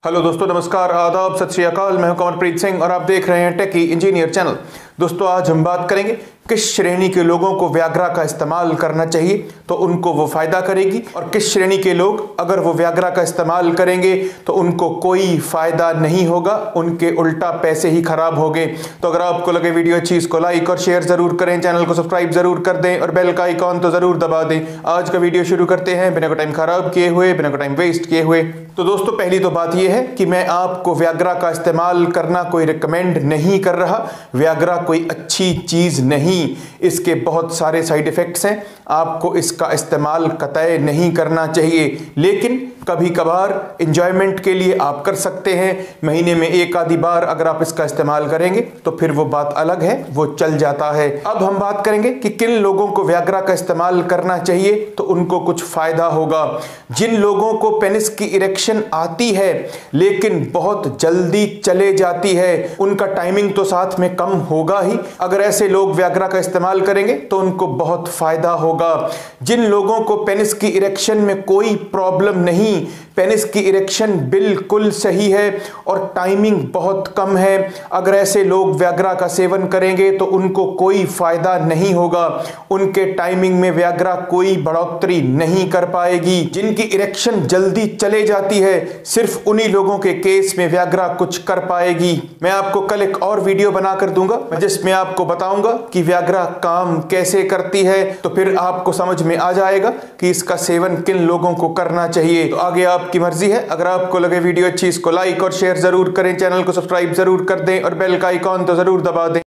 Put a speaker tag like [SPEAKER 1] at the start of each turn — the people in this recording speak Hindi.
[SPEAKER 1] हेलो दोस्तों, नमस्कार, आदाब, सत श्री अकाल। मैं हूं कमलप्रीत सिंह और आप देख रहे हैं टेकी इंजीनियर चैनल। दोस्तों, आज हम बात करेंगे किस श्रेणी के लोगों को व्याग्रा का इस्तेमाल करना चाहिए तो उनको वो फायदा करेगी, और किस श्रेणी के लोग अगर वो व्याग्रा का इस्तेमाल करेंगे तो उनको कोई फायदा नहीं होगा, उनके उल्टा पैसे ही खराब होंगे। तो अगर आपको लगे वीडियो अच्छी, इसको लाइक और शेयर जरूर करें, चैनल को सब्सक्राइब जरूर कर दें और बेल का आइकॉन तो जरूर दबा दें। आज का वीडियो शुरू करते हैं बिना कोई टाइम खराब किए हुए, बिना कोई टाइम वेस्ट किए हुए। तो दोस्तों, पहली तो बात यह है कि मैं आपको व्याग्रा का इस्तेमाल करना कोई रिकमेंड नहीं कर रहा। व्याग्रा कोई अच्छी चीज नहीं, इसके बहुत सारे साइड इफेक्ट्स हैं, आपको इसका इस्तेमाल कतई नहीं करना चाहिए। लेकिन कभी कभार एंजॉयमेंट के लिए आप कर सकते हैं। महीने में एक आधी बार अगर आप इसका इस्तेमाल करेंगे तो फिर वो बात अलग है, वो चल जाता है। अब हम बात करेंगे कि किन लोगों को व्याग्रा का इस्तेमाल करना चाहिए तो उनको कुछ फायदा होगा। जिन लोगों को पेनिस की इरेक्शन आती है लेकिन बहुत जल्दी चले जाती है, उनका टाइमिंग तो साथ में कम होगा ही। अगर ऐसे लोग व्याग्रा का इस्तेमाल करेंगे तो उनको बहुत फायदा होगा। जिन लोगों को पेनिस की इरेक्शन में कोई प्रॉब्लम नहीं, पेनिस की इरेक्शन बिल्कुल सही है और टाइमिंग बहुत कम है, अगर ऐसे लोग व्याग्रा का सेवन करेंगे तो उनको कोई फायदा नहीं होगा, उनके टाइमिंग में व्याग्रा कोई बढ़ोतरी नहीं कर पाएगी। जिनकी इरेक्शन जल्दी चले जाती है, सिर्फ उन्हीं लोगों के केस में व्याग्रा कुछ कर पाएगी। मैं आपको कल एक और वीडियो बनाकर दूंगा जिसमें आपको बताऊंगा कि व्याग्रा काम कैसे करती है, तो फिर आपको समझ में आ जाएगा कि इसका सेवन किन लोगों को करना चाहिए। तो आगे आपकी मर्जी है। अगर आपको लगे वीडियो अच्छी, इसको लाइक और शेयर जरूर करें, चैनल को सब्सक्राइब जरूर कर दें और बेल का आइकॉन तो जरूर दबा दें।